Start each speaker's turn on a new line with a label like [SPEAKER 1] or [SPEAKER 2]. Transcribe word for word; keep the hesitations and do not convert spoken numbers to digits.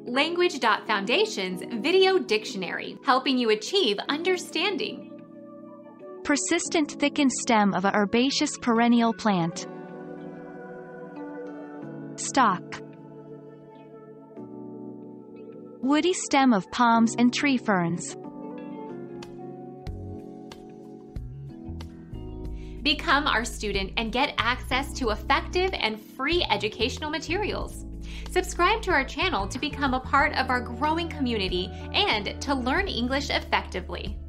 [SPEAKER 1] Language.Foundation's Video Dictionary, helping you achieve understanding.
[SPEAKER 2] Persistent thickened stem of a herbaceous perennial plant. Stalk. Woody stem of palms and tree ferns.
[SPEAKER 1] Become our student and get access to effective and free educational materials. Subscribe to our channel to become a part of our growing community and to learn English effectively.